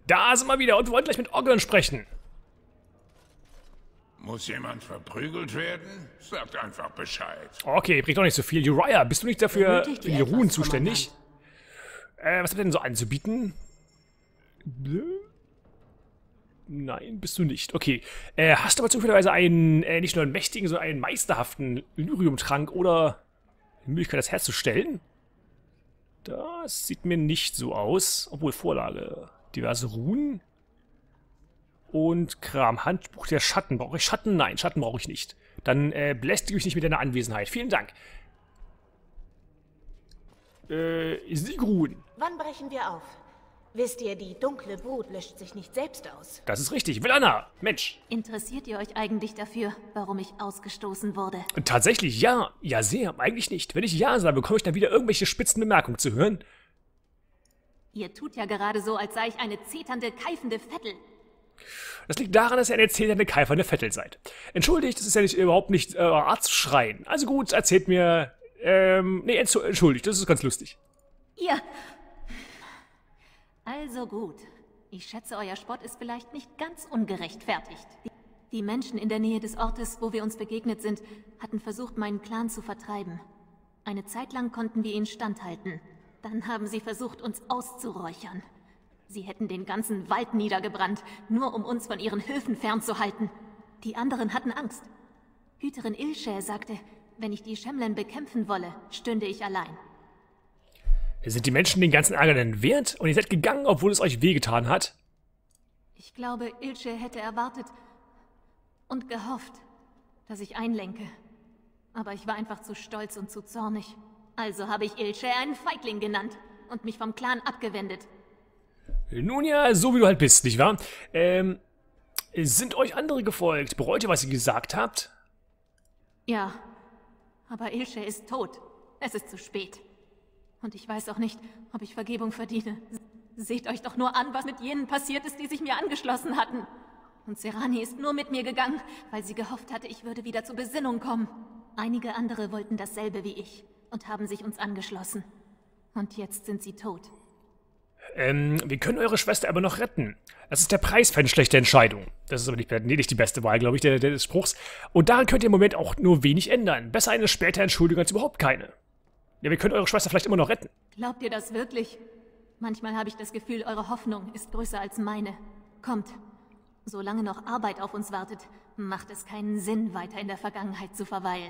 Da sind wir wieder und wir wollen gleich mit Ogren sprechen. Muss jemand verprügelt werden? Sagt einfach Bescheid. Okay, bringt doch nicht so viel. Uriah, bist du nicht dafür Benötigt für ihr die Runen etwas, zuständig? Was habt ihr denn so anzubieten? Nein, bist du nicht. Okay. Hast du aber zufälligerweise einen, nicht nur einen mächtigen, sondern einen meisterhaften Lyrium-Trank oder die Möglichkeit, das herzustellen? Das sieht mir nicht so aus. Obwohl, Vorlage. Diverse Runen. Und Kram. Handbuch der Schatten. Brauche ich Schatten? Nein, Schatten brauche ich nicht. Dann belästige ich nicht mit deiner Anwesenheit. Vielen Dank. Sigrun. Wann brechen wir auf? Wisst ihr, die dunkle Brut löscht sich nicht selbst aus. Das ist richtig. Villana. Mensch. Interessiert ihr euch eigentlich dafür, warum ich ausgestoßen wurde? Tatsächlich, ja. Ja, sehr. Eigentlich nicht. Wenn ich ja sage, bekomme ich dann wieder irgendwelche spitzen Bemerkungen zu hören. Ihr tut ja gerade so, als sei ich eine zeternde, keifende Vettel. Das liegt daran, dass ihr eine erzählende, keifernde Vettel seid. Entschuldigt, das ist ja nicht, überhaupt nicht Art zu schreien. Also gut, erzählt mir... nee, entschuldigt, das ist ganz lustig. Ihr... Also gut. Ich schätze, euer Spott ist vielleicht nicht ganz ungerechtfertigt. Die Menschen in der Nähe des Ortes, wo wir uns begegnet sind, hatten versucht, meinen Clan zu vertreiben. Eine Zeit lang konnten wir ihnen standhalten. Dann haben sie versucht, uns auszuräuchern. Sie hätten den ganzen Wald niedergebrannt, nur um uns von ihren Höfen fernzuhalten. Die anderen hatten Angst. Hüterin Ilshä sagte, wenn ich die Shemlen bekämpfen wolle, stünde ich allein. Sind die Menschen den ganzen Ärger denn wert? Und ihr seid gegangen, obwohl es euch wehgetan hat? Ich glaube, Ilshä hätte erwartet und gehofft, dass ich einlenke. Aber ich war einfach zu stolz und zu zornig. Also habe ich Ilshä einen Feigling genannt und mich vom Clan abgewendet. Nun ja, so wie du halt bist, nicht wahr? Sind euch andere gefolgt? Bereut ihr, was ihr gesagt habt? Ja, aber Ilshä ist tot. Es ist zu spät. Und ich weiß auch nicht, ob ich Vergebung verdiene. Seht euch doch nur an, was mit jenen passiert ist, die sich mir angeschlossen hatten. Und Serani ist nur mit mir gegangen, weil sie gehofft hatte, ich würde wieder zur Besinnung kommen. Einige andere wollten dasselbe wie ich und haben sich uns angeschlossen. Und jetzt sind sie tot. Wir können eure Schwester aber noch retten. Das ist der Preis für eine schlechte Entscheidung. Das ist aber nicht die beste Wahl, glaube ich, des Spruchs. Und daran könnt ihr im Moment auch nur wenig ändern. Besser eine spätere Entschuldigung als überhaupt keine. Ja, wir können eure Schwester vielleicht immer noch retten. Glaubt ihr das wirklich? Manchmal habe ich das Gefühl, eure Hoffnung ist größer als meine. Kommt. Solange noch Arbeit auf uns wartet, macht es keinen Sinn, weiter in der Vergangenheit zu verweilen.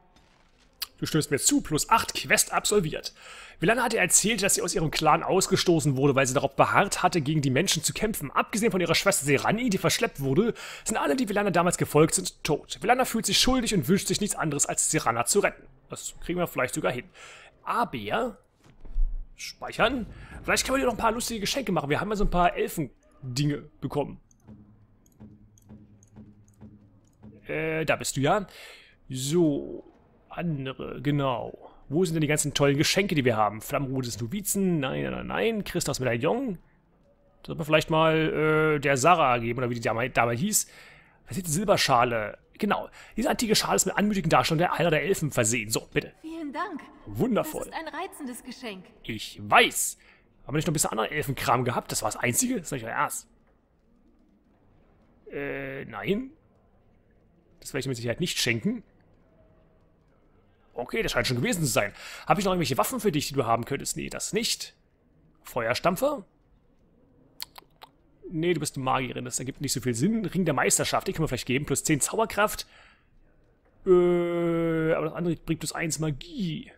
Du stößt mir zu, +8 Quest absolviert. Villana hatte erzählt, dass sie aus ihrem Clan ausgestoßen wurde, weil sie darauf beharrt hatte, gegen die Menschen zu kämpfen. Abgesehen von ihrer Schwester Serani, die verschleppt wurde, sind alle, die Villana damals gefolgt sind, tot. Villana fühlt sich schuldig und wünscht sich nichts anderes, als Serana zu retten. Das kriegen wir vielleicht sogar hin. Aber... Speichern. Vielleicht können wir dir noch ein paar lustige Geschenke machen. Wir haben ja so ein paar Elfen-Dinge bekommen. Da bist du ja. So... Andere, genau. Wo sind denn die ganzen tollen Geschenke, die wir haben? Flammenrot des Novizen, nein. Christos Medaillon. Das sollte man vielleicht mal der Sarah geben, oder wie die dabei hieß. Was ist die Silberschale? Genau. Diese antike Schale ist mit anmutigen Darstellungen einer der Elfen versehen. So, bitte. Vielen Dank. Wundervoll. Das ist ein reizendes Geschenk. Ich weiß. Haben wir nicht noch ein bisschen anderen Elfenkram gehabt? Das war das Einzige? Das ist nicht euer Ernst. Nein. Das werde ich mir mit Sicherheit nicht schenken. Okay, das scheint schon gewesen zu sein. Habe ich noch irgendwelche Waffen für dich, die du haben könntest? Nee, das nicht. Feuerstampfer? Nee, du bist eine Magierin. Das ergibt nicht so viel Sinn. Ring der Meisterschaft, den können wir vielleicht geben. +10 Zauberkraft. Aber das andere bringt +1 Magie.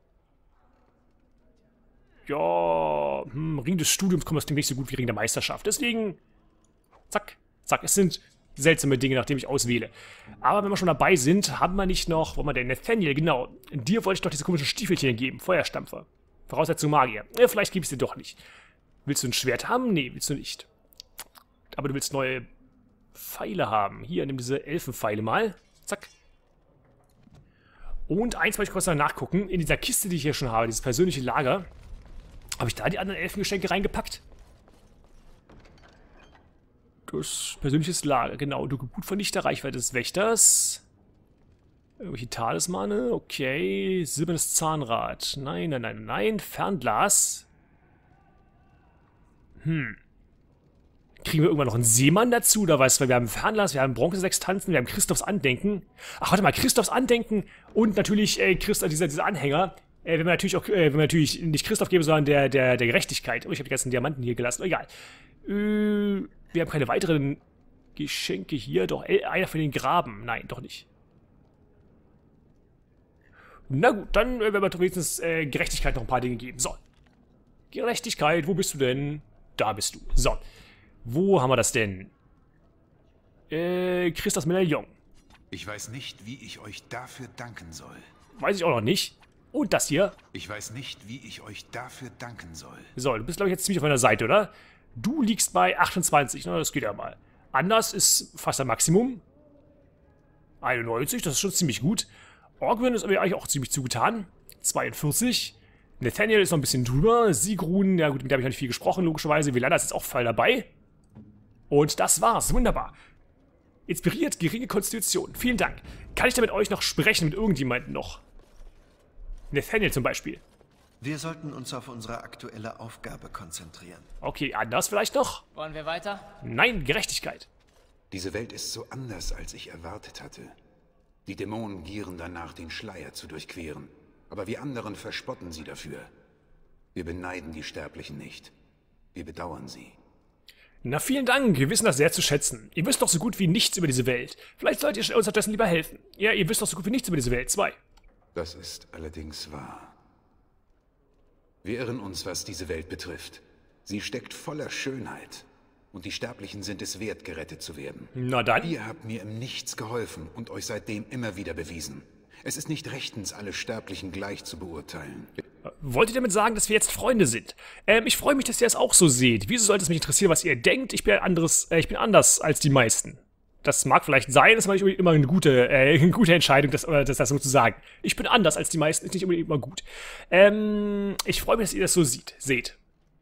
Ja, Ring des Studiums kommt das Ding nicht so gut wie Ring der Meisterschaft. Deswegen, zack, zack. Es sind seltsame Dinge, nachdem ich auswähle. Aber wenn wir schon dabei sind, haben wir nicht noch, wo haben wir denn? Nathaniel, genau. Dir wollte ich doch diese komischen Stiefelchen geben. Feuerstampfer. Voraussetzung Magier. Ja, vielleicht gebe ich es dir doch nicht. Willst du ein Schwert haben? Nee, willst du nicht. Aber du willst neue Pfeile haben. Hier, nimm diese Elfenpfeile mal. Zack. Und eins wollte ich kurz mal nachgucken. In dieser Kiste, die ich hier schon habe, dieses persönliche Lager, habe ich da die anderen Elfengeschenke reingepackt? Das persönliches Lager, genau. Du Gebutvernichter, Reichweite des Wächters. Irgendwelche Talismane, okay. Silbernes Zahnrad. Nein. Fernglas. Kriegen wir irgendwann noch einen Seemann dazu? Oder was? Weil wir haben Fernlass, wir haben Bronzesextanzen, wir haben Christophs Andenken. Ach, warte mal, Christophs Andenken und natürlich dieser Anhänger. Wenn wir natürlich nicht Christoph geben, sondern der Gerechtigkeit. Oh, ich habe die ganzen Diamanten hier gelassen. Egal. Wir haben keine weiteren Geschenke hier. Doch, einer für den Graben. Nein, doch nicht. Na gut, dann werden wir wenigstens Gerechtigkeit noch ein paar Dinge geben. So. Gerechtigkeit, wo bist du denn? Da bist du. So. Wo haben wir das denn? Christophs Medaillon. Ich weiß nicht, wie ich euch dafür danken soll. Weiß ich auch noch nicht. Und das hier. Ich weiß nicht, wie ich euch dafür danken soll. So, du bist, glaube ich, jetzt ziemlich auf meiner Seite, oder? Du liegst bei 28. Na, das geht ja mal. Anders ist fast ein Maximum. 91, das ist schon ziemlich gut. Orgwin ist aber eigentlich auch ziemlich zugetan. 42. Nathaniel ist noch ein bisschen drüber. Sigrun, ja gut, mit der habe ich noch nicht viel gesprochen, logischerweise. Velana ist jetzt auch voll dabei. Und das war's. Wunderbar. Inspiriert, geringe Konstitution. Vielen Dank. Kann ich da mit euch noch sprechen, mit irgendjemandem noch? Nathaniel zum Beispiel. Wir sollten uns auf unsere aktuelle Aufgabe konzentrieren. Okay, anders vielleicht noch? Wollen wir weiter? Nein, Gerechtigkeit. Diese Welt ist so anders, als ich erwartet hatte. Die Dämonen gieren danach, den Schleier zu durchqueren. Aber wir anderen verspotten sie dafür. Wir beneiden die Sterblichen nicht. Wir bedauern sie. Na, vielen Dank. Wir wissen das sehr zu schätzen. Ihr wisst doch so gut wie nichts über diese Welt. Vielleicht sollt ihr uns stattdessen lieber helfen. Ja, ihr wisst doch so gut wie nichts über diese Welt. 2. Das ist allerdings wahr. Wir irren uns, was diese Welt betrifft. Sie steckt voller Schönheit. Und die Sterblichen sind es wert, gerettet zu werden. Na dann. Ihr habt mir im Nichts geholfen und euch seitdem immer wieder bewiesen. Es ist nicht rechtens, alle Sterblichen gleich zu beurteilen. Wollt ihr damit sagen, dass wir jetzt Freunde sind? Ich freue mich, dass ihr das auch so seht. Wieso sollte es mich interessieren, was ihr denkt? Ich bin anders als die meisten. Das mag vielleicht sein, das ist aber nicht immer eine gute Entscheidung, das so zu sagen. Ich bin anders als die meisten, ist nicht unbedingt immer gut. Ich freue mich, dass ihr das so seht.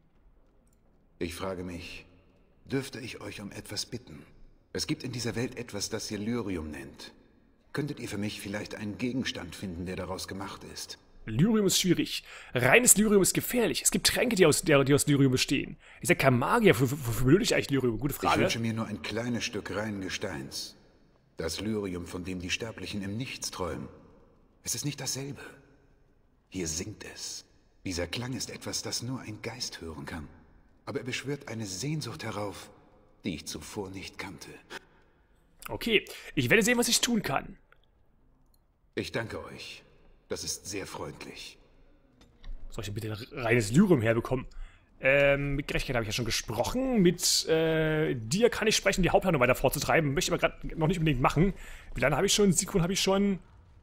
Ich frage mich, dürfte ich euch um etwas bitten? Es gibt in dieser Welt etwas, das ihr Lyrium nennt. Könntet ihr für mich vielleicht einen Gegenstand finden, der daraus gemacht ist? Lyrium ist schwierig. Reines Lyrium ist gefährlich. Es gibt Tränke, die aus Lyrium bestehen. Ich sag kein Magier, wofür benötige ich eigentlich Lyrium? Gute Frage. Ich wünsche mir nur ein kleines Stück reinen Gesteins. Das Lyrium, von dem die Sterblichen im Nichts träumen. Es ist nicht dasselbe. Hier singt es. Dieser Klang ist etwas, das nur ein Geist hören kann. Aber er beschwört eine Sehnsucht herauf, die ich zuvor nicht kannte. Okay, ich werde sehen, was ich tun kann. Ich danke euch. Das ist sehr freundlich. Soll ich denn bitte reines Lyrium herbekommen? Mit Gerechtigkeit habe ich ja schon gesprochen. Mit dir kann ich sprechen, die Haupthandlung weiter vorzutreiben. Möchte ich aber gerade noch nicht unbedingt machen. Wie lange habe ich schon? Sigrun habe ich schon.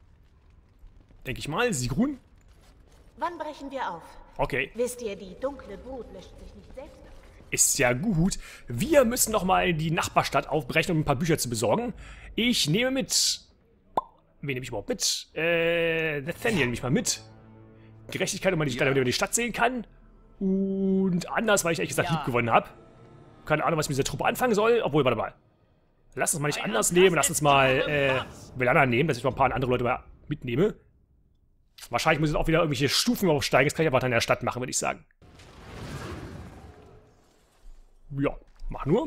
Denke ich mal. Sigrun? Wann brechen wir auf? Okay. Wisst ihr, die dunkle Brut löscht sich nicht selbst ab. Ist ja gut. Wir müssen noch mal die Nachbarstadt aufbrechen, um ein paar Bücher zu besorgen. Ich nehme mit... Wen nehme ich überhaupt mit? Nathaniel nehme ich mal mit. Gerechtigkeit, um mal die Stadt, damit man die Stadt sehen kann. Und anders, weil ich ehrlich gesagt lieb gewonnen habe. Keine Ahnung, was ich mit dieser Truppe anfangen soll. Obwohl, warte mal. Lass uns mal nicht anders nehmen. Lass uns mal Velana nehmen, dass ich mal ein paar andere Leute mal mitnehme. Wahrscheinlich muss ich auch wieder irgendwelche Stufen aufsteigen. Das kann ich aber dann in der Stadt machen, würde ich sagen. Ja, mach nur.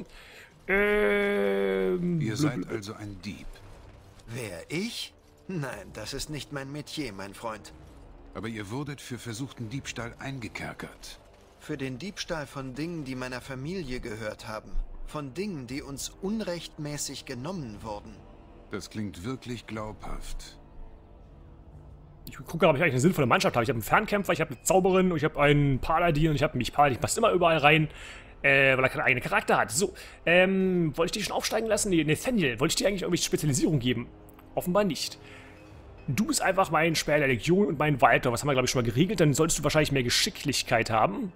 Ihr seid also ein Dieb. Wer, ich? Nein, das ist nicht mein Metier, mein Freund. Aber ihr wurdet für versuchten Diebstahl eingekerkert. Für den Diebstahl von Dingen, die meiner Familie gehört haben. Von Dingen, die uns unrechtmäßig genommen wurden. Das klingt wirklich glaubhaft. Ich gucke, ob ich eigentlich eine sinnvolle Mannschaft habe. Ich habe einen Fernkämpfer, ich habe eine Zauberin, und ich habe einen Paladin und ich habe mich Paladin. Passt immer überall rein, weil er keinen eigenen Charakter hat. So, wollte ich die schon aufsteigen lassen? Nee, Nathaniel, wollte ich dir eigentlich irgendwelche Spezialisierung geben? Offenbar nicht. Du bist einfach mein Speer der Legion und mein Waldler. Was haben wir, glaube ich, schon mal geregelt? Dann solltest du wahrscheinlich mehr Geschicklichkeit haben.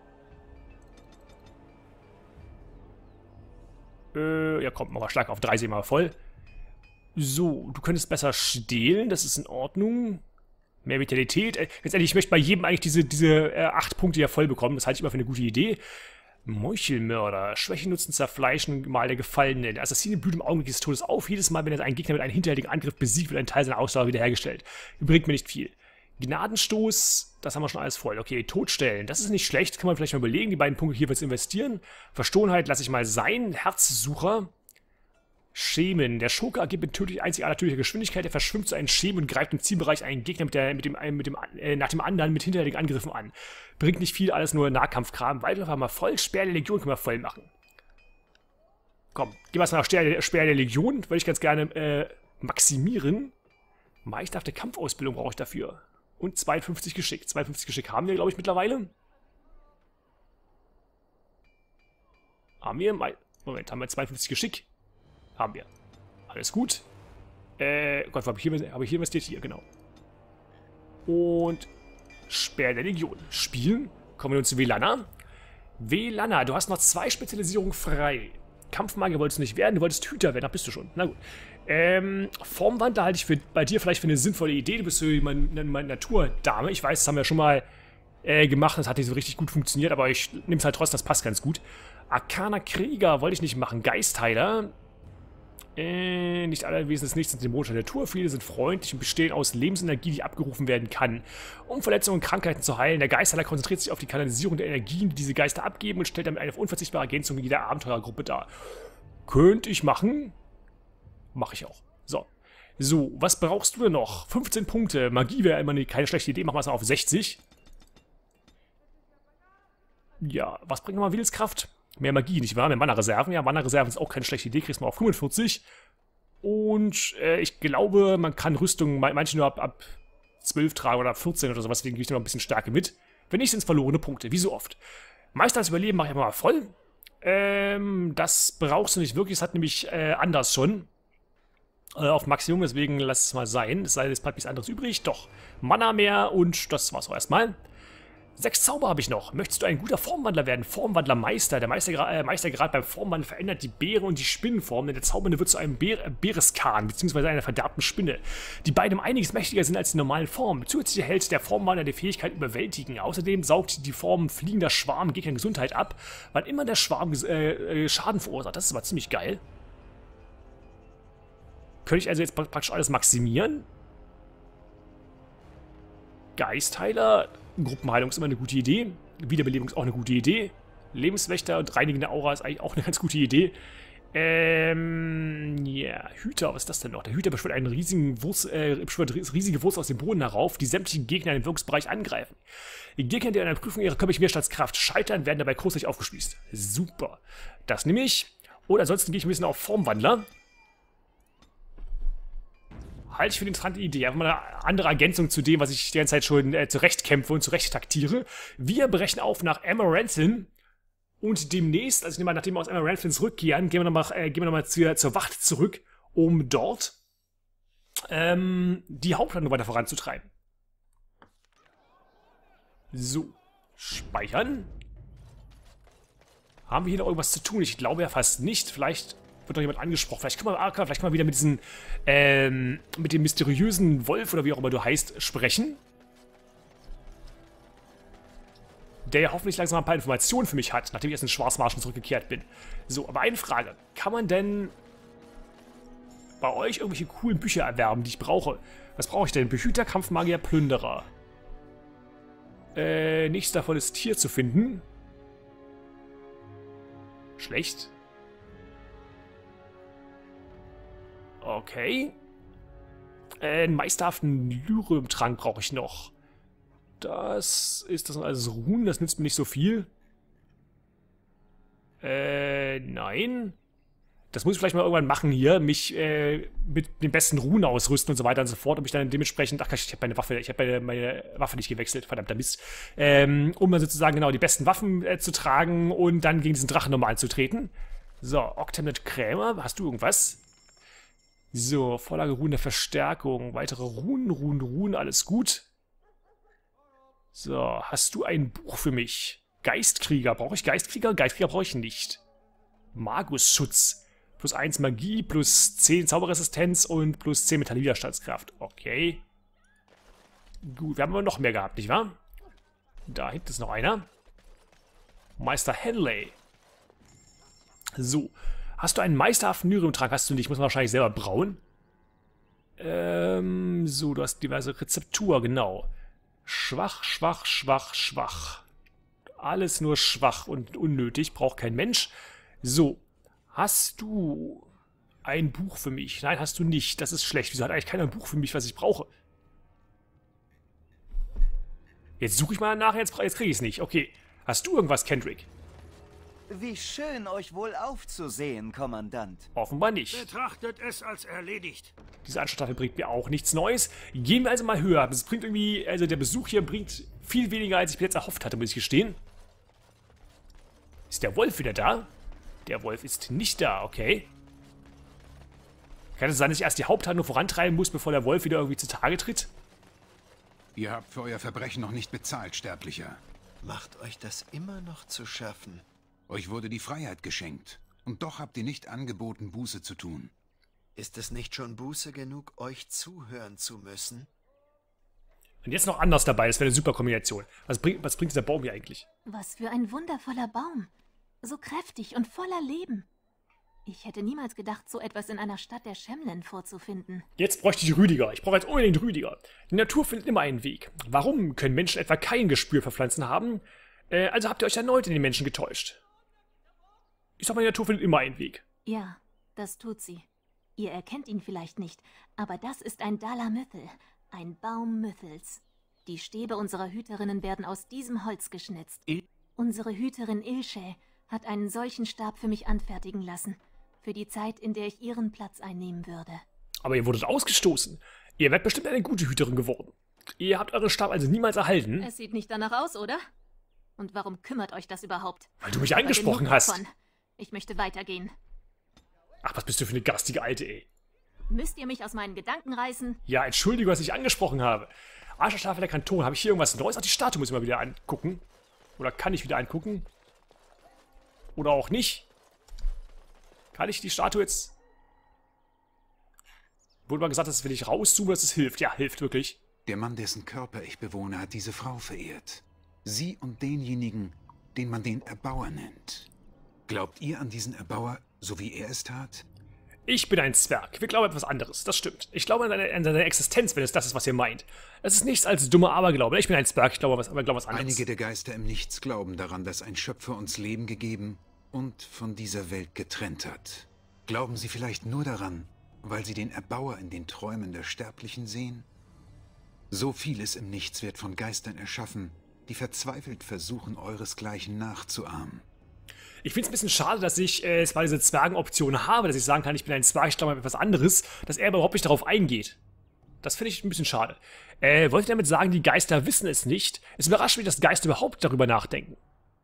Ja, komm, mach mal stark auf 3, sehen wir mal voll. So, du könntest besser stehlen, das ist in Ordnung. Mehr Vitalität. Letztendlich, ich möchte bei jedem eigentlich diese 8 Punkte ja voll bekommen. Das halte ich immer für eine gute Idee. Meuchelmörder. Schwäche nutzen, zerfleischen, Mal der Gefallene. Der Assassine blüht im Augenblick des Todes auf. Jedes Mal, wenn er einen Gegner mit einem hinterhältigen Angriff besiegt, wird ein Teil seiner Ausdauer wiederhergestellt. Bringt mir nicht viel. Gnadenstoß, das haben wir schon alles voll. Okay, Todstellen, das ist nicht schlecht, kann man vielleicht mal überlegen. Die beiden Punkte hier jetzt investieren. Verstohlenheit lasse ich mal sein. Herzsucher. Schemen. Der Schurke agiert mit einziger natürlicher Geschwindigkeit. Er verschwimmt zu einem Schemen und greift im Zielbereich einen Gegner nach dem anderen mit hinterhältigen Angriffen an. Bringt nicht viel, alles nur Nahkampfkram. Weitläufer haben wir voll. Speer der Legion können wir voll machen. Komm, gehen wir erstmal nach Speer der Legion. Würde ich ganz gerne maximieren. Meisterhafte Kampfausbildung brauche ich dafür. Und 52 Geschick. 52 Geschick haben wir, glaube ich, mittlerweile. Haben wir? Moment, haben wir 52 Geschick? Haben wir. Alles gut. Gott, habe ich hier investiert? Hier, genau. Und Speer der Legion. Spielen. Kommen wir nun zu Velana. Velana, du hast noch 2 Spezialisierungen frei. Kampfmagier wolltest du nicht werden, du wolltest Hüter werden, da bist du schon. Na gut. Formwandler halte ich bei dir vielleicht für eine sinnvolle Idee. Du bist so meine Naturdame. Ich weiß, das haben wir schon mal gemacht, das hat nicht so richtig gut funktioniert, aber ich nehme es halt trotzdem, das passt ganz gut. Arkaner Krieger wollte ich nicht machen. Geistheiler. Nicht alle Wesen des Nichts sind dämonischer Natur. Viele sind freundlich und bestehen aus Lebensenergie, die abgerufen werden kann. Um Verletzungen und Krankheiten zu heilen. Der Geistheiler konzentriert sich auf die Kanalisierung der Energien, die diese Geister abgeben und stellt damit eine unverzichtbare Ergänzung in jeder Abenteurergruppe dar. Könnte ich machen. Mache ich auch. So, was brauchst du denn noch? 15 Punkte. Magie wäre immer keine schlechte Idee. Machen wir es auf 60. Ja, was bringt nochmal Willenskraft? Mehr Magie, nicht wahr? Mehr Mana-Reserven. Ja, Mana-Reserven ist auch keine schlechte Idee. Kriegst du mal auf 45. Und ich glaube, man kann Rüstungen manche nur ab 12 tragen oder 14 oder sowas. Deswegen gebe ich noch ein bisschen Stärke mit. Wenn nicht, sind es verlorene Punkte. Wie so oft. Meister als Überleben mache ich aber mal voll. Das brauchst du nicht wirklich. Es hat nämlich anders schon. Auf Maximum, deswegen lass es mal sein. Es sei denn, es bleibt nichts anderes übrig. Doch, Mana mehr und das war's auch erstmal. 6 Zauber habe ich noch. Möchtest du ein guter Formwandler werden? Formwandlermeister. Der Meistergrad beim Formwandeln verändert die Beere und die Spinnenform, denn der Zaubernde wird zu einem Beereskan, beziehungsweise einer verderbten Spinne, die beide um einiges mächtiger sind als die normalen Formen. Zusätzlich erhält der Formwandler die Fähigkeit Überwältigen. Außerdem saugt die Form fliegender Schwarm Gegner Gesundheit ab, wann immer der Schwarm Schaden verursacht. Das ist aber ziemlich geil. Könnte ich also jetzt praktisch alles maximieren? Geistheiler, Gruppenheilung ist immer eine gute Idee. Wiederbelebung ist auch eine gute Idee. Lebenswächter und reinigende Aura ist eigentlich auch eine ganz gute Idee. Ja, Hüter, was ist das denn noch? Der Hüter beschwört eine riesige Wurzel aus dem Boden herauf, die sämtlichen Gegner in den Wirkungsbereich angreifen. Die Gegner, die an einer Prüfung ihrer körperlichen Widerstandskraft scheitern, werden dabei großartig aufgespießt. Super. Das nehme ich. Und ansonsten gehe ich ein bisschen auf Formwandler. Halte ich für eine interessante Idee. Einfach mal eine andere Ergänzung zu dem, was ich die ganze Zeit schon zurechtkämpfe und zurecht taktiere. Wir brechen auf nach Amaranthine und demnächst, also ich nehme mal, nachdem wir aus Amaranthine zurückkehren, gehen wir nochmal zur Wacht zurück, um dort die Hauptlandung weiter voranzutreiben. So, speichern. Haben wir hier noch irgendwas zu tun? Ich glaube ja fast nicht. Vielleicht wird doch jemand angesprochen. Vielleicht können wir wieder mit diesem, mit dem mysteriösen Wolf oder wie auch immer du heißt, sprechen. Der ja hoffentlich langsam ein paar Informationen für mich hat, nachdem ich erst in Schwarzmarschen zurückgekehrt bin. So, aber eine Frage. Kann man denn bei euch irgendwelche coolen Bücher erwerben, die ich brauche? Was brauche ich denn? Behüter, Kampfmagier, Plünderer. Nichts davon ist hier zu finden. Schlecht. Okay. Einen meisterhaften Lyrium-Trank brauche ich noch. Das ist das alles Runen, das nützt mir nicht so viel. Nein. Das muss ich vielleicht mal irgendwann machen hier, mich mit den besten Runen ausrüsten und so weiter und so fort, und mich dann dementsprechend, ach, ich habe meine Waffe nicht gewechselt, verdammter Mist, um dann sozusagen genau die besten Waffen zu tragen und dann gegen diesen Drachen nochmal anzutreten. So, Octamnet Krämer, hast du irgendwas? So, Vorlage Runen der Verstärkung, weitere Runen, alles gut. So, hast du ein Buch für mich? Geistkrieger, brauche ich Geistkrieger? Geistkrieger brauche ich nicht. Magusschutz. Plus 1 Magie, plus 10 Zauberresistenz und plus 10 Metallwiderstandskraft. Okay. Gut, wir haben aber noch mehr gehabt, nicht wahr? Da hinten ist noch einer. Meister Henley. So. Hast du einen meisterhaften Lyrium-Trank? Hast du nicht. Muss man wahrscheinlich selber brauen. So, du hast diverse Rezeptur, genau. Schwach, schwach, schwach, schwach. Alles nur schwach und unnötig. Braucht kein Mensch. So. Hast du ein Buch für mich? Nein, hast du nicht. Das ist schlecht. Wieso hat eigentlich keiner ein Buch für mich, was ich brauche? Jetzt suche ich mal nach. Jetzt kriege ich es nicht. Okay. Hast du irgendwas, Kendrick? Wie schön, euch wohl aufzusehen, Kommandant. Offenbar nicht. Betrachtet es als erledigt. Diese Anstalt bringt mir auch nichts Neues. Gehen wir also mal höher. Das bringt irgendwie, also der Besuch hier bringt viel weniger, als ich mir jetzt erhofft hatte, muss ich gestehen. Ist der Wolf wieder da? Der Wolf ist nicht da, okay. Kann es sein, dass ich erst die Haupthandlung vorantreiben muss, bevor der Wolf wieder irgendwie zutage tritt? Ihr habt für euer Verbrechen noch nicht bezahlt, Sterblicher. Macht euch das immer noch zu schaffen? Euch wurde die Freiheit geschenkt. Und doch habt ihr nicht angeboten, Buße zu tun. Ist es nicht schon Buße genug, euch zuhören zu müssen? Und jetzt noch anders dabei, das wäre eine super Kombination. Was bringt dieser Baum hier eigentlich? Was für ein wundervoller Baum. So kräftig und voller Leben. Ich hätte niemals gedacht, so etwas in einer Stadt der Shemlen vorzufinden. Jetzt bräuchte ich Rüdiger. Ich brauche jetzt unbedingt Rüdiger. Die Natur findet immer einen Weg. Warum können Menschen etwa kein Gespür für Pflanzen haben? Also habt ihr euch erneut in den Menschen getäuscht. Ich sag mal, die Natur findet immer einen Weg. Ja, das tut sie. Ihr erkennt ihn vielleicht nicht, aber das ist ein Dalamythel, ein Baum Mythels. Die Stäbe unserer Hüterinnen werden aus diesem Holz geschnitzt. Unsere Hüterin Ilshe hat einen solchen Stab für mich anfertigen lassen. Für die Zeit, in der ich ihren Platz einnehmen würde. Aber ihr wurdet ausgestoßen. Ihr werdet bestimmt eine gute Hüterin geworden. Ihr habt euren Stab also niemals erhalten. Es sieht nicht danach aus, oder? Und warum kümmert euch das überhaupt? Weil du mich angesprochen hast. Davon. Ich möchte weitergehen. Ach, was bist du für eine garstige Alte, ey. Müsst ihr mich aus meinen Gedanken reißen? Ja, entschuldige, was ich angesprochen habe. Ascherstaffel der Kanton. Habe ich hier irgendwas Neues? Ach, die Statue muss ich mal wieder angucken. Oder kann ich wieder angucken? Oder auch nicht? Kann ich die Statue jetzt... Wurde mal gesagt, dass wenn ich rauszoome, dass es hilft. Ja, hilft wirklich. Der Mann, dessen Körper ich bewohne, hat diese Frau verehrt. Sie und denjenigen, den man den Erbauer nennt. Glaubt ihr an diesen Erbauer, so wie er es tat? Ich bin ein Zwerg. Wir glauben etwas anderes. Das stimmt. Ich glaube an seine Existenz, wenn es das ist, was ihr meint. Es ist nichts als dummer Aberglaube. Ich bin ein Zwerg. Ich glaube was anderes. Einige der Geister im Nichts glauben daran, dass ein Schöpfer uns Leben gegeben und von dieser Welt getrennt hat. Glauben sie vielleicht nur daran, weil sie den Erbauer in den Träumen der Sterblichen sehen? So vieles im Nichts wird von Geistern erschaffen, die verzweifelt versuchen, euresgleichen nachzuahmen. Ich finde es ein bisschen schade, dass ich zwar diese Zwergenoption habe, dass ich sagen kann, ich bin ein Zwerg, ich glaube an etwas anderes, dass er aber überhaupt nicht darauf eingeht. Das finde ich ein bisschen schade. Wollt ihr damit sagen, die Geister wissen es nicht? Es überrascht mich, dass Geister überhaupt darüber nachdenken.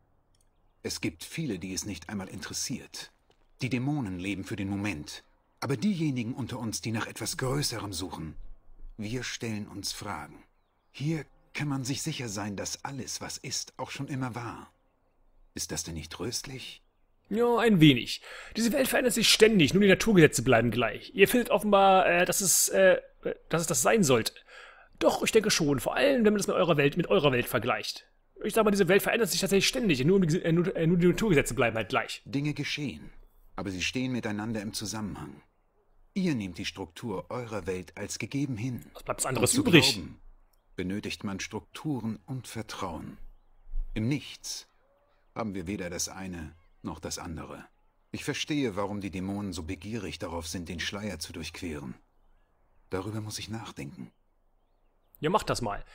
Es gibt viele, die es nicht einmal interessiert. Die Dämonen leben für den Moment. Aber diejenigen unter uns, die nach etwas Größerem suchen, wir stellen uns Fragen. Hier kann man sich sicher sein, dass alles, was ist, auch schon immer war. Ist das denn nicht tröstlich? Ja, ein wenig. Diese Welt verändert sich ständig, nur die Naturgesetze bleiben gleich. Ihr findet offenbar, dass es das sein sollte. Doch, ich denke schon, vor allem, wenn man das mit eurer Welt vergleicht. Ich sag mal, diese Welt verändert sich tatsächlich ständig, nur die Naturgesetze bleiben halt gleich. Dinge geschehen, aber sie stehen miteinander im Zusammenhang. Ihr nehmt die Struktur eurer Welt als gegeben hin. Was bleibt anderes zu übrig? Glauben, benötigt man Strukturen und Vertrauen. Im Nichts haben wir weder das eine noch das andere. Ich verstehe, warum die Dämonen so begierig darauf sind, den Schleier zu durchqueren. Darüber muss ich nachdenken. Ja, macht das mal.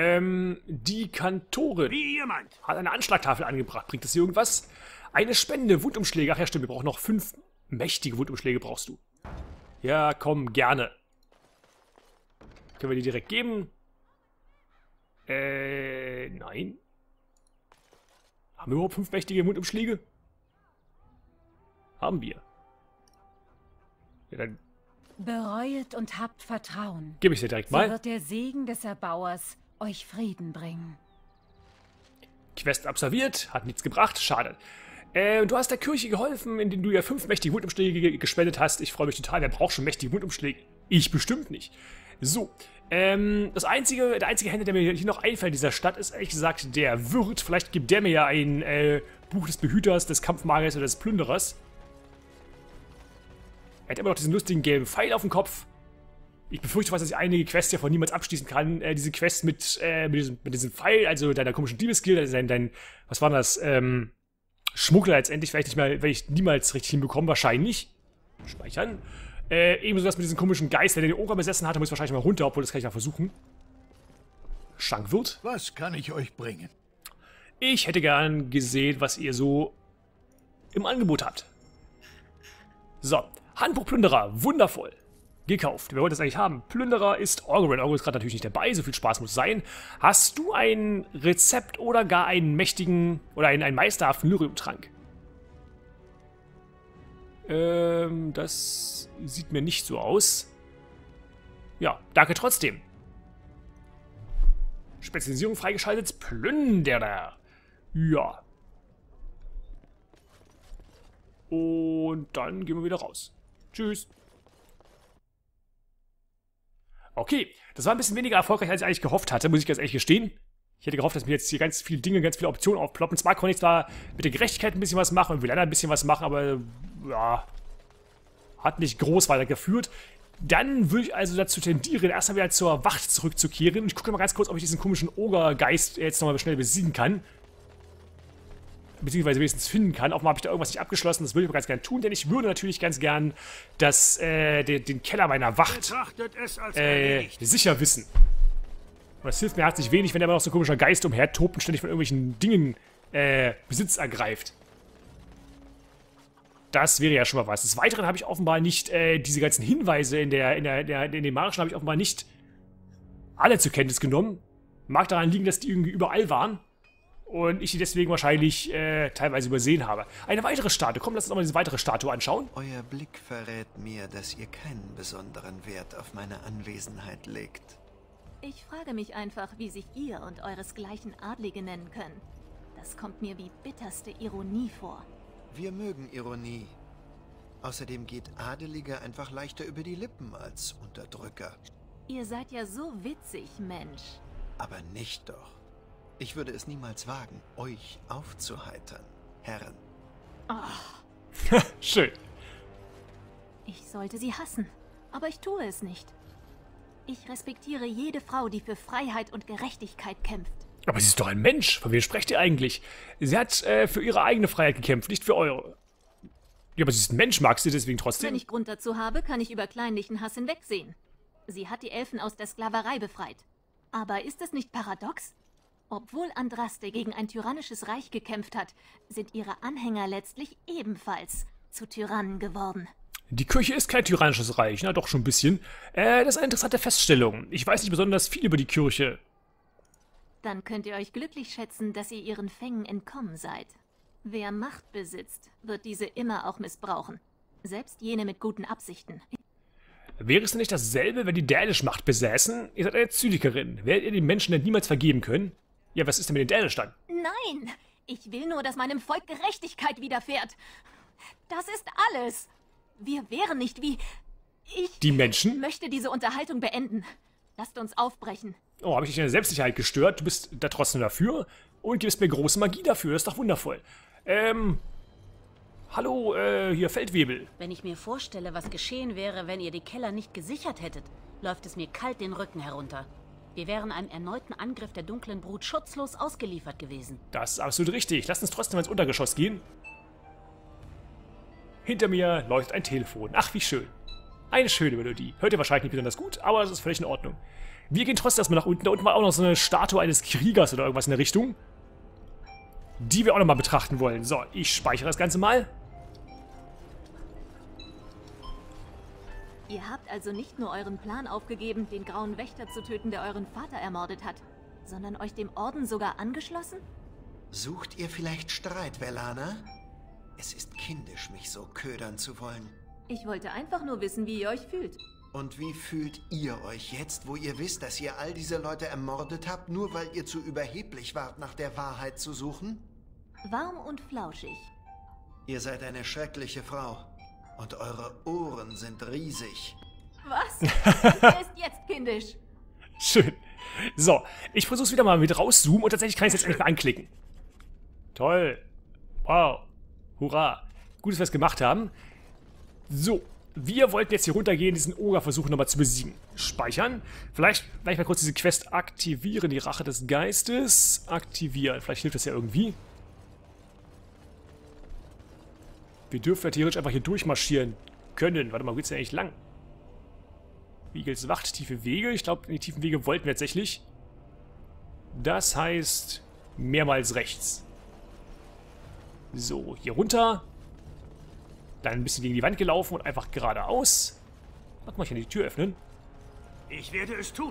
Die Kantorin Wie ihr meint. hat eine Anschlagtafel angebracht. Bringt das hier irgendwas? Eine Spende, Wundumschläge. Ach ja, stimmt, wir brauchen noch 5 mächtige Wundumschläge brauchst du. Ja, komm, gerne. Können wir die direkt geben? Nein. Haben wir überhaupt 5 mächtige Wundumschläge? Haben wir. Ja, dann Bereuet und habt Vertrauen. gebe ich dir direkt So mal. wird der Segen des Erbauers euch Frieden bringen. Quest absolviert, hat nichts gebracht, schade. Du hast der Kirche geholfen, indem du ja 5 mächtige Wundumschläge gespendet hast. Ich freue mich total, wer braucht schon mächtige Wundumschläge? Ich bestimmt nicht. So, der einzige Händler, der mir hier noch einfällt in dieser Stadt, ist ehrlich gesagt der Wirt. Vielleicht gibt der mir ja ein Buch des Behüters, des Kampfmagiers oder des Plünderers. Er hat immer noch diesen lustigen gelben Pfeil auf dem Kopf. Ich befürchte fast, dass ich einige Quests ja von niemals abschließen kann. Diese Quest mit diesem Pfeil, also deiner komischen Diebesskill, also dein was war das, Schmuggler letztendlich, werde ich niemals richtig hinbekommen, wahrscheinlich. Speichern. Ebenso das mit diesem komischen Geist, der den Oger besessen hatte, muss ich wahrscheinlich mal runter, obwohl das kann ich mal versuchen. Schankwirt. Was kann ich euch bringen? Ich hätte gern gesehen, was ihr so im Angebot habt. So, Handbuch Plünderer, wundervoll. Gekauft. Wer wollte das eigentlich haben? Plünderer ist Orgoran. Orgoran ist gerade natürlich nicht dabei, so viel Spaß muss sein. Hast du ein Rezept oder gar einen mächtigen oder einen meisterhaften Lyrium-Trank? Das sieht mir nicht so aus. Ja, danke trotzdem. Spezialisierung freigeschaltet, Plünderer. Ja. Und dann gehen wir wieder raus. Tschüss. Okay, das war ein bisschen weniger erfolgreich, als ich eigentlich gehofft hatte, muss ich ganz ehrlich gestehen. Ich hätte gehofft, dass mir jetzt hier ganz viele Dinge, ganz viele Optionen aufploppen. Zwar konnte ich zwar mit der Gerechtigkeit ein bisschen was machen und Velana ein bisschen was machen, aber ja, hat nicht groß weitergeführt. Dann würde ich also dazu tendieren, erstmal wieder zur Wacht zurückzukehren. Ich gucke mal ganz kurz, ob ich diesen komischen Ogergeist jetzt nochmal schnell besiegen kann. Beziehungsweise wenigstens finden kann. Offenbar habe ich da irgendwas nicht abgeschlossen. Das würde ich aber ganz gerne tun, denn ich würde natürlich ganz gern den Keller meiner Wacht sicher wissen. Und das hilft mir herzlich wenig, wenn da immer noch so ein komischer Geist umhertobt und ständig von irgendwelchen Dingen Besitz ergreift. Das wäre ja schon mal was. Des Weiteren habe ich offenbar nicht diese ganzen Hinweise in den Marschen habe ich offenbar nicht alle zur Kenntnis genommen. Mag daran liegen, dass die irgendwie überall waren. Und ich die deswegen wahrscheinlich teilweise übersehen habe. Eine weitere Statue. Komm, lass uns doch mal diese weitere Statue anschauen. Euer Blick verrät mir, dass ihr keinen besonderen Wert auf meine Anwesenheit legt. Ich frage mich einfach, wie sich ihr und euresgleichen Adlige nennen können. Das kommt mir wie bitterste Ironie vor. Wir mögen Ironie. Außerdem geht Adelige einfach leichter über die Lippen als Unterdrücker. Ihr seid ja so witzig, Mensch. Aber nicht doch. Ich würde es niemals wagen, euch aufzuheitern, Herren. Oh. Schön. Ich sollte sie hassen, aber ich tue es nicht. Ich respektiere jede Frau, die für Freiheit und Gerechtigkeit kämpft. Aber sie ist doch ein Mensch. Von wem sprecht ihr eigentlich? Sie hat für ihre eigene Freiheit gekämpft, nicht für eure. Ja, aber sie ist ein Mensch, magst du deswegen trotzdem? Wenn ich Grund dazu habe, kann ich über kleinlichen Hass hinwegsehen. Sie hat die Elfen aus der Sklaverei befreit. Aber ist es nicht paradox? Obwohl Andraste gegen ein tyrannisches Reich gekämpft hat, sind ihre Anhänger letztlich ebenfalls zu Tyrannen geworden. Die Kirche ist kein tyrannisches Reich, na doch schon ein bisschen. Das ist eine interessante Feststellung. Ich weiß nicht besonders viel über die Kirche. Dann könnt ihr euch glücklich schätzen, dass ihr ihren Fängen entkommen seid. Wer Macht besitzt, wird diese immer auch missbrauchen. Selbst jene mit guten Absichten. Wäre es denn nicht dasselbe, wenn die Dälisch Macht besäßen? Ihr seid eine Zylikerin. Werdet ihr den Menschen denn niemals vergeben können? Ja, was ist denn mit den Dälisch dann? Nein! Ich will nur, dass meinem Volk Gerechtigkeit widerfährt. Das ist alles. Wir wären nicht wie... Die Menschen? Ich möchte diese Unterhaltung beenden. Lasst uns aufbrechen. Oh, habe ich dich in der Selbstsicherheit gestört? Du bist da trotzdem dafür und gibst mir große Magie dafür. Das ist doch wundervoll. Hallo, hier Feldwebel. Wenn ich mir vorstelle, was geschehen wäre, wenn ihr die Keller nicht gesichert hättet, läuft es mir kalt den Rücken herunter. Wir wären einem erneuten Angriff der dunklen Brut schutzlos ausgeliefert gewesen. Das ist absolut richtig. Lasst uns trotzdem ins Untergeschoss gehen. Hinter mir läuft ein Telefon. Ach, wie schön. Eine schöne Melodie. Hört ihr wahrscheinlich nicht besonders gut, aber das ist völlig in Ordnung. Wir gehen trotzdem erstmal nach unten. Da unten war auch noch so eine Statue eines Kriegers oder irgendwas in der Richtung, die wir auch nochmal betrachten wollen. So, ich speichere das Ganze mal. Ihr habt also nicht nur euren Plan aufgegeben, den grauen Wächter zu töten, der euren Vater ermordet hat, sondern euch dem Orden sogar angeschlossen? Sucht ihr vielleicht Streit, Velana? Es ist kindisch, mich so ködern zu wollen. Ich wollte einfach nur wissen, wie ihr euch fühlt. Und wie fühlt ihr euch jetzt, wo ihr wisst, dass ihr all diese Leute ermordet habt, nur weil ihr zu überheblich wart, nach der Wahrheit zu suchen? Warm und flauschig. Ihr seid eine schreckliche Frau. Und eure Ohren sind riesig. Was? Wer ist jetzt kindisch? Schön. So, ich versuche es wieder mal mit rauszoomen und tatsächlich kann ich es jetzt endlich mal anklicken. Toll. Wow. Hurra. Gut, dass wir es gemacht haben. So, Wir wollten jetzt hier runtergehen, diesen Oger versuchen nochmal zu besiegen. Speichern. Vielleicht mal kurz diese Quest aktivieren, die Rache des Geistes. Aktivieren. Vielleicht hilft das ja irgendwie. Wir dürfen ja theoretisch einfach hier durchmarschieren können. Warte mal, wo geht's denn eigentlich lang? Wiegels Wacht, tiefe Wege. Ich glaube, in die tiefen Wege wollten wir tatsächlich. Das heißt mehrmals rechts. So, hier runter. Dann ein bisschen gegen die Wand gelaufen und einfach geradeaus. Warte mal, ich kann die Tür öffnen. Ich werde es tun.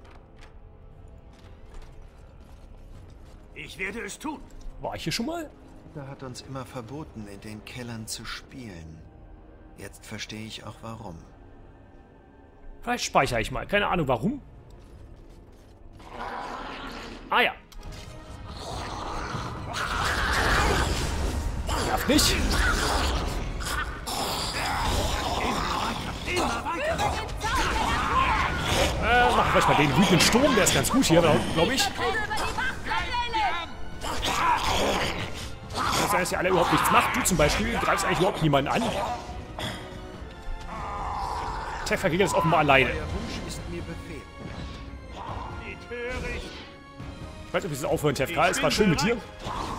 Ich werde es tun. War ich hier schon mal? Er hat uns immer verboten, in den Kellern zu spielen. Jetzt verstehe ich auch warum. Vielleicht speichere ich mal. Keine Ahnung warum. Ah ja. Darf nicht. Machen wir vielleicht mal den wütenden Sturm. Der ist ganz gut hier, glaube ich. Das heißt, ja alle überhaupt nichts macht. Du zum Beispiel greifst eigentlich überhaupt niemanden an. Teffer geht das offenbar alleine. Euer Wunsch ist mir Befehl. Ich weiß nicht, ob wir das aufhören, Tefka. Es war schön mit dir.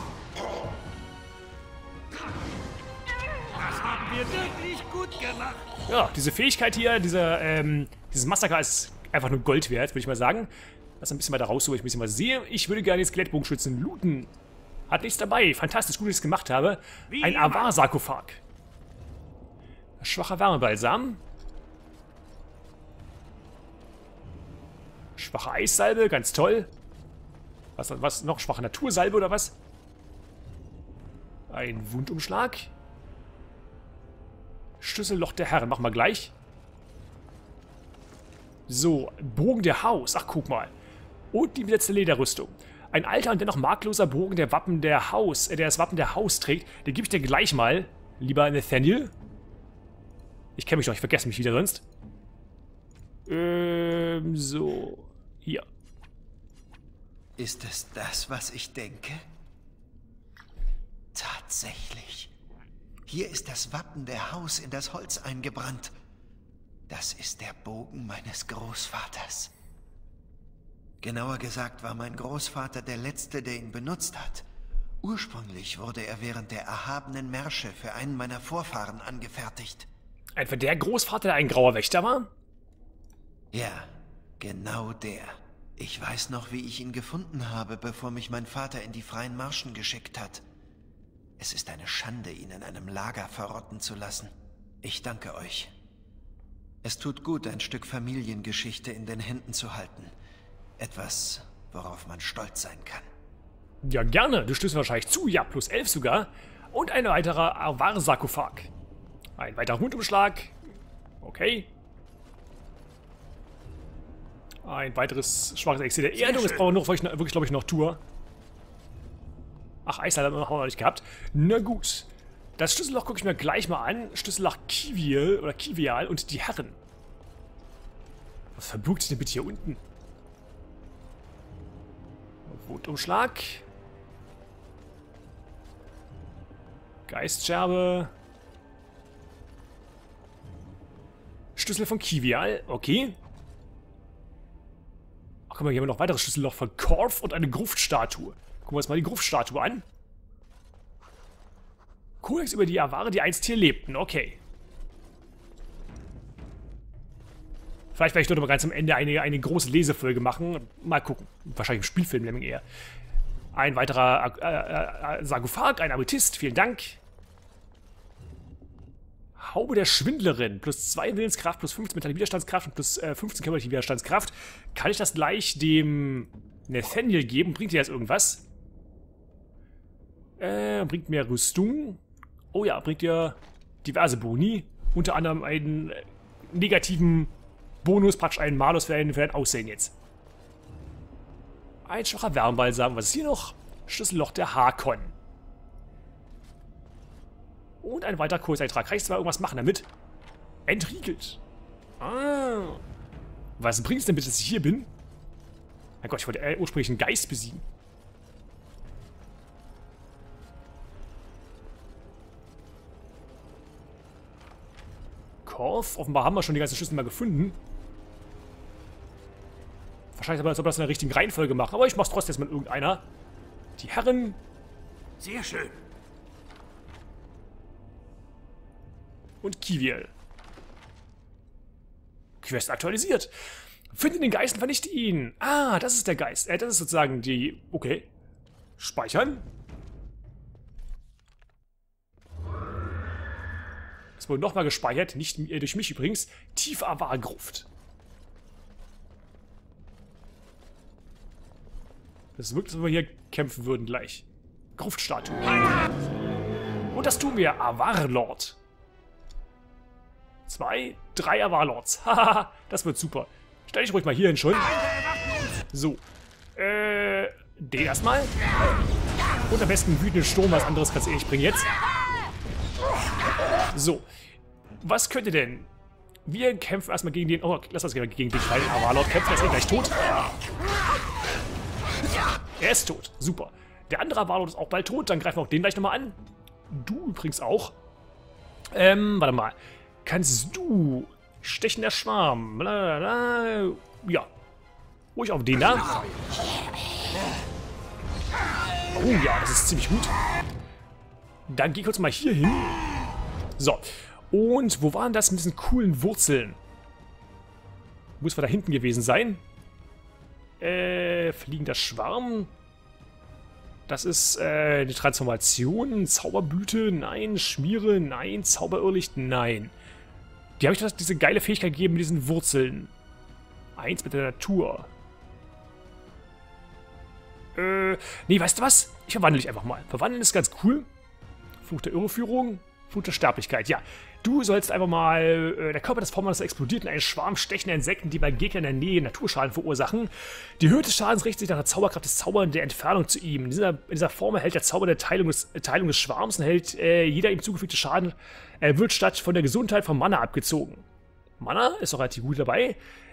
Das haben wir wirklich gut gemacht. Ja, diese Fähigkeit hier, dieses Massaker ist einfach nur Gold wert, würde ich mal sagen. Lass ein bisschen weiter raus, so ich ein bisschen was sehe. Ich würde gerne den Skelettbogenschützen looten. Hat nichts dabei. Fantastisch, gut, dass ich es gemacht habe. Ein Avar-Sarkophag. Schwacher Wärmebalsam. Schwache Eissalbe, ganz toll. Was noch? Schwache Natursalbe oder was? Ein Wundumschlag. Schlüsselloch der Herren, machen wir gleich. So, Bogen der Haus. Ach, guck mal. Und die besetzte Lederrüstung. Ein alter und dennoch markloser Bogen, der das Wappen der Haus trägt. Den gebe ich dir gleich mal, lieber Nathaniel. Ich kenne mich noch, ich vergesse mich wieder sonst. So. Hier. Ist es das, was ich denke? Tatsächlich. Hier ist das Wappen der Haus in das Holz eingebrannt. Das ist der Bogen meines Großvaters. Genauer gesagt war mein Großvater der Letzte, der ihn benutzt hat. Ursprünglich wurde er während der erhabenen Märsche für einen meiner Vorfahren angefertigt. Einfach der Großvater, der ein grauer Wächter war? Ja, genau der. Ich weiß noch, wie ich ihn gefunden habe, bevor mich mein Vater in die freien Marschen geschickt hat. Es ist eine Schande, ihn in einem Lager verrotten zu lassen. Ich danke euch. Es tut gut, ein Stück Familiengeschichte in den Händen zu halten. Etwas, worauf man stolz sein kann. Ja, gerne. Du stößt wahrscheinlich zu. Ja, plus 11 sogar. Und ein weiterer Avar-Sarkophag. Ein weiterer Rundumschlag. Okay. Ein weiteres schwaches Exil der Erdung. Jetzt brauchen wir noch wirklich, glaube ich, noch Tour. Ach, Eissalbe haben wir noch nicht gehabt. Na gut. Das Schlüsselloch gucke ich mir gleich mal an. Schlüsselloch Kivial und die Herren. Was verbirgt sich denn bitte hier unten? Wundumschlag. Geistscherbe. Schlüssel von Kivial. Okay. Ach, guck mal, hier haben wir noch weitere Schlüsselloch von Korf und eine Gruftstatue. Gucken wir uns mal die Gruftstatue an. Kodex über die Avare, die einst hier lebten. Okay. Vielleicht werde ich dort aber ganz am Ende eine große Lesefolge machen. Mal gucken. Wahrscheinlich im Spielfilm eher. Ein weiterer Sarkophag, ein Amethyst. Vielen Dank. Haube der Schwindlerin. Plus 2 Willenskraft, plus 15 mentale Widerstandskraft und plus 15 körperliche Widerstandskraft. Kann ich das gleich dem Nathaniel geben? Bringt dir das irgendwas? Bringt mehr Rüstung. Oh ja, bringt dir diverse Boni. Unter anderem einen negativen Bonus, praktisch einen Malus für ein Aussehen jetzt. Ein schwacher Wärmebalsam. Was ist hier noch? Schlüsselloch der Hakon. Und ein weiterer Kurseintrag. Kann ich zwar irgendwas machen damit? Entriegelt. Ah. Was bringt es denn bitte, dass ich hier bin? Mein Gott, ich wollte ursprünglich einen Geist besiegen. Korf. Offenbar haben wir schon die ganzen Schlüssel mal gefunden. Wahrscheinlich aber, als ob wir das in der richtigen Reihenfolge machen. Aber ich mach's trotzdem jetzt mit irgendeiner. Die Herren. Sehr schön. Und Kiviel. Quest aktualisiert. Finde den Geist und vernichte ihn. Ah, das ist der Geist. Das ist sozusagen die... Okay. Speichern. Es wurde nochmal gespeichert. Nicht durch mich übrigens. Tiefe Avar-Gruft. Das wirkt, als ob wir hier kämpfen würden gleich. Gruftstatue. Und das tun wir. Avar-Lord. 2, 3 Avar-Lords. Haha, das wird super. Stell dich ruhig mal hier hin schon. So. Den erstmal. Und am besten einen wütenden Sturm, was anderes kannst du eh nicht bringen jetzt. So. Was könnte denn? Wir kämpfen erstmal gegen den... Oh, lass uns gegen den kleinen Avar-Lord kämpfen. Er ist eh gleich tot. Er ist tot. Super. Der andere Avar-Lord ist auch bald tot. Dann greifen wir auch den gleich nochmal an. Du übrigens auch. Warte mal. Kannst du... Stechender Schwarm. Blablabla. Ja. Ruhig auf den da. Oh ja, das ist ziemlich gut. Dann geh kurz mal hier hin. So. Und wo waren das mit diesen coolen Wurzeln? Muss da hinten gewesen sein. Fliegender Schwarm. Das ist die Transformation. Zauberblüte, nein. Schmiere, nein. Zauberirrlicht, nein. Die habe ich doch diese geile Fähigkeit gegeben mit diesen Wurzeln. 1 mit der Natur. Nee, weißt du was? Ich verwandle dich einfach mal. Verwandeln ist ganz cool. Fluch der Irreführung. Fluch der Sterblichkeit, ja. Du sollst einfach mal... der Körper des Vormanns explodiert in einen Schwarm stechender Insekten, die bei Gegnern in der Nähe Naturschaden verursachen. Die Höhe des Schadens richtet sich nach der Zauberkraft des Zaubers der Entfernung zu ihm. In dieser Form erhält der Zauber der Teilung des Schwarms und hält jeder ihm zugefügte Schaden wird statt von der Gesundheit vom Mana abgezogen. Mana ist auch relativ gut dabei.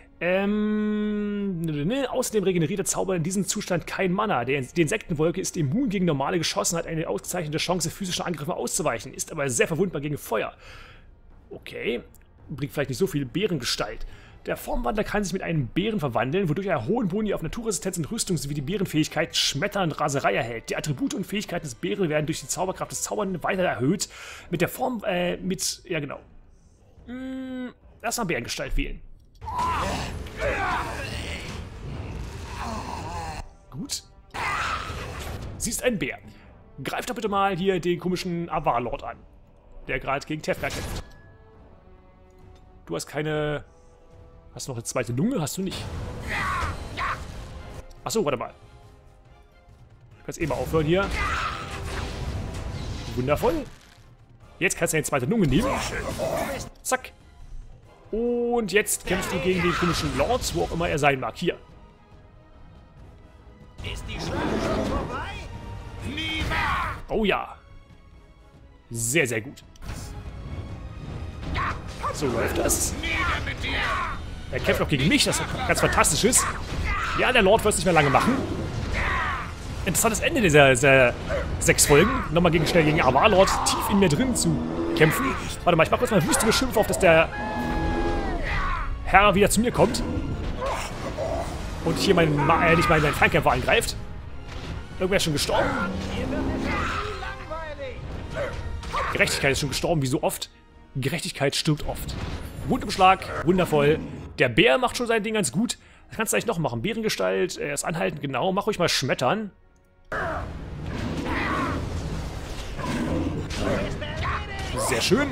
Außerdem regeneriert der Zauber in diesem Zustand kein Mana. Die Insektenwolke ist immun gegen normale Geschosse und hat eine ausgezeichnete Chance, physischen Angriffen auszuweichen, ist aber sehr verwundbar gegen Feuer. Okay, bringt vielleicht nicht so viel Bärengestalt. Der Formwandler kann sich mit einem Bären verwandeln, wodurch er hohen Boni auf Naturresistenz und Rüstung sowie die Bärenfähigkeit Schmettern und Raserei erhält. Die Attribute und Fähigkeiten des Bären werden durch die Zauberkraft des Zaubern weiter erhöht. Mit der Form, ja genau. Lass mal Bärengestalt wählen. Gut. Sie ist ein Bär. Greif doch bitte mal hier den komischen Avar-Lord an, der gerade gegen Tefka kämpft. Du hast keine... Hast du noch eine zweite Lunge? Hast du nicht. Achso, warte mal. Du kannst eh mal aufhören hier. Wundervoll. Jetzt kannst du eine zweite Lunge nehmen. Zack. Und jetzt kämpfst du gegen den komischen Lord, wo auch immer er sein mag. Hier. Ist die Schlacht schon vorbei? Niemals! Oh ja. Sehr, sehr gut. So läuft das. Er kämpft auch gegen mich, das ganz fantastisch ist. Ja, der Lord wird es nicht mehr lange machen. Interessantes Ende dieser 6 Folgen. Nochmal schnell gegen Avar-Lord tief in mir drin zu kämpfen. Warte mal, ich mach kurz mal wüstige Schimpf auf, dass der Herr wieder zu mir kommt. Und hier nicht meinen Fernkämpfer angreift. Irgendwer ist schon gestorben. Gerechtigkeit ist schon gestorben, wie so oft. Gerechtigkeit stirbt oft. Wundumschlag, wundervoll. Der Bär macht schon sein Ding ganz gut. Das kannst du eigentlich noch machen. Bärengestalt, er ist anhaltend, genau. Mach ruhig mal Schmettern. Sehr schön.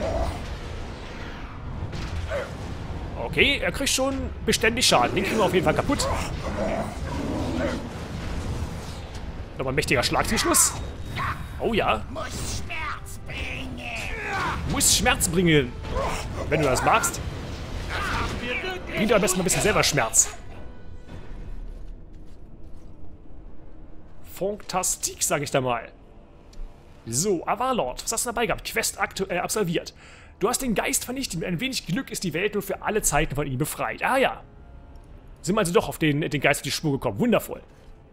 Okay, er kriegt schon beständig Schaden. Den kriegen wir auf jeden Fall kaputt. Nochmal ein mächtiger Schlag zum Schluss. Oh ja. Muss Schmerz bringen. Wenn du das magst. Bring dir am besten mal ein bisschen selber Schmerz. Fantastik, sage ich da mal. So, Avar-Lord, was hast du dabei gehabt? Quest absolviert. Du hast den Geist vernichtet. Mit ein wenig Glück ist die Welt nur für alle Zeiten von ihm befreit. Ah ja. Sind wir also doch auf den Geist auf die Spur gekommen. Wundervoll.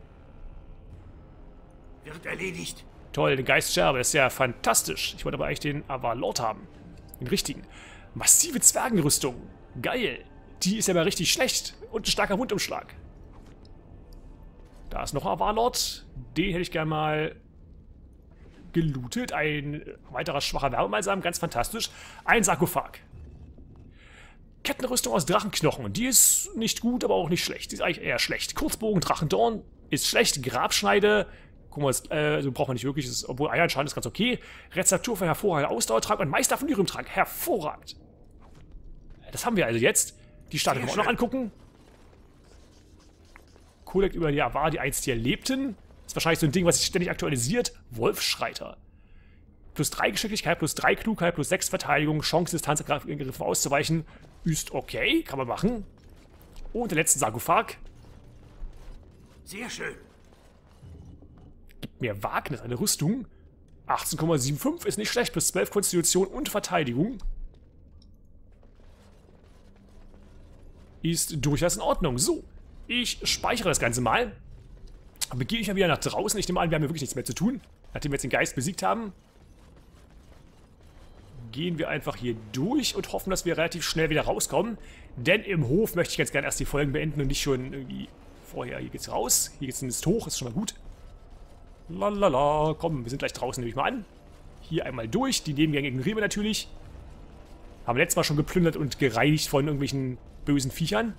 Wird erledigt. Toll, den Geistscherbe ist ja fantastisch. Ich wollte aber eigentlich den Avar-Lord haben. Den richtigen. Massive Zwergenrüstung. Geil. Die ist ja mal richtig schlecht. Und ein starker Wundumschlag. Da ist noch ein Warlord. Den hätte ich gerne mal gelootet. Ein weiterer schwacher Wärmemalsam. Ganz fantastisch. Ein Sarkophag. Kettenrüstung aus Drachenknochen. Die ist nicht gut, aber auch nicht schlecht. Die ist eigentlich eher schlecht. Kurzbogen, Drachendorn ist schlecht. Grabschneide. Guck mal, also braucht man nicht wirklich. Ist, obwohl Eiernschaden ist ganz okay. Rezeptur für hervorragende Ausdauertrank und Meister von Lyriumtrank. Hervorragend. Das haben wir also jetzt. Die Statue können wir auch noch angucken. Kollekt über die Avar, die einst hier lebten. Ist wahrscheinlich so ein Ding, was sich ständig aktualisiert. Wolfschreiter. Plus 3 Geschicklichkeit, plus 3 Klugheit, plus 6 Verteidigung, Chance, Distanzangriffen auszuweichen. Ist okay, kann man machen. Und der letzte Sarkophag. Sehr schön. Gibt mir Wagnis, eine Rüstung. 18,75 ist nicht schlecht, plus 12 Konstitution und Verteidigung. Ist durchaus in Ordnung. So, ich speichere das Ganze mal. Begebe ich mal wieder nach draußen. Ich nehme an, wir haben hier wirklich nichts mehr zu tun. Nachdem wir jetzt den Geist besiegt haben, gehen wir einfach hier durch und hoffen, dass wir relativ schnell wieder rauskommen. Denn im Hof möchte ich ganz gerne erst die Folgen beenden und nicht schon irgendwie vorher. Hier geht's raus. Hier geht's zumindest hoch. Ist schon mal gut. Lalala. Komm, wir sind gleich draußen, nehme ich mal an. Hier einmal durch. Die Nebengänge ignorieren wir natürlich. Haben wir letztes Mal schon geplündert und gereinigt von irgendwelchen bösen Viechern.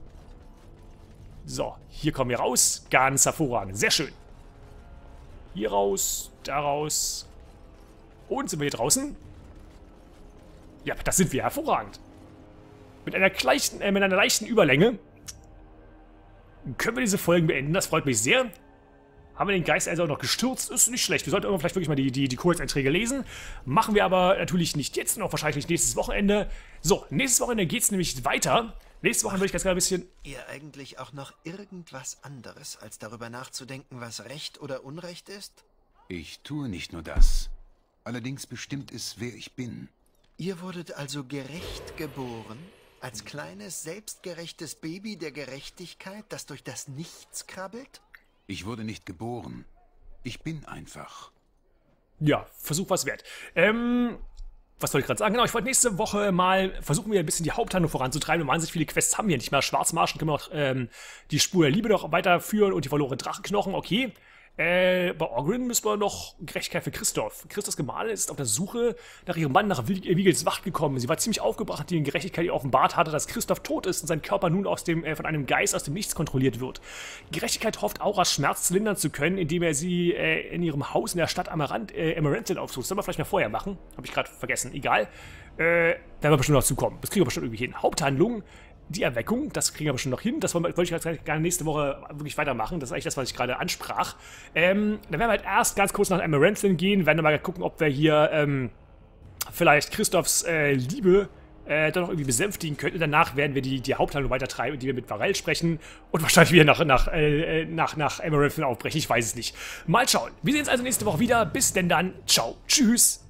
So, hier kommen wir raus. Ganz hervorragend. Sehr schön. Hier raus, da raus. Und sind wir hier draußen? Ja, das sind wir. Hervorragend. Mit einer leichten Überlänge können wir diese Folgen beenden. Das freut mich sehr. Haben wir den Geist also auch noch gestürzt? Ist nicht schlecht. Wir sollten irgendwann vielleicht wirklich mal die Kurzeinträge lesen. Machen wir aber natürlich nicht jetzt und auch wahrscheinlich nächstes Wochenende. So, nächstes Wochenende geht es nämlich weiter. Nächste Woche würde ich ganz gerne ein bisschen... Ihr eigentlich auch noch irgendwas anderes, als darüber nachzudenken, was Recht oder Unrecht ist? Ich tue nicht nur das. Allerdings bestimmt es, wer ich bin. Ihr wurdet also gerecht geboren? Als kleines, selbstgerechtes Baby der Gerechtigkeit, das durch das Nichts krabbelt? Ich wurde nicht geboren. Ich bin einfach. Ja, Versuch was wert. Was soll ich gerade sagen? Genau, ich wollte nächste Woche mal versuchen, wir ein bisschen die Haupthandlung voranzutreiben. Wahnsinnig viele Quests haben wir nicht mehr. Schwarzmarschen können wir noch die Spur der Liebe noch weiterführen und die verlorenen Drachenknochen, okay. Bei Oghren müssen wir noch Gerechtigkeit für Christoph. Christophs Gemahlin ist auf der Suche nach ihrem Mann nach Wiegels Wacht gekommen. Sie war ziemlich aufgebracht, die in Gerechtigkeit ihr offenbart hatte, dass Christoph tot ist und sein Körper nun von einem Geist aus dem Nichts kontrolliert wird. Gerechtigkeit hofft, Auras Schmerz lindern zu können, indem er sie in ihrem Haus in der Stadt Amaranthine aufsucht. Das sollen wir vielleicht mal vorher machen. Habe ich gerade vergessen. Egal. Werden wir bestimmt noch zukommen. Das kriegen wir bestimmt irgendwie hin. Haupthandlung. Die Erweckung, das kriegen wir bestimmt noch hin. Das wollte ich jetzt gerne nächste Woche wirklich weitermachen. Das ist eigentlich das, was ich gerade ansprach. Dann werden wir halt erst ganz kurz nach Amaranthine gehen. Werden wir mal gucken, ob wir hier vielleicht Christophs Liebe doch noch irgendwie besänftigen können. Und danach werden wir die Haupthandlung weitertreiben, die wir mit Varel sprechen. Und wahrscheinlich wieder nach Amaranthine aufbrechen. Ich weiß es nicht. Mal schauen. Wir sehen uns also nächste Woche wieder. Bis denn dann. Ciao. Tschüss.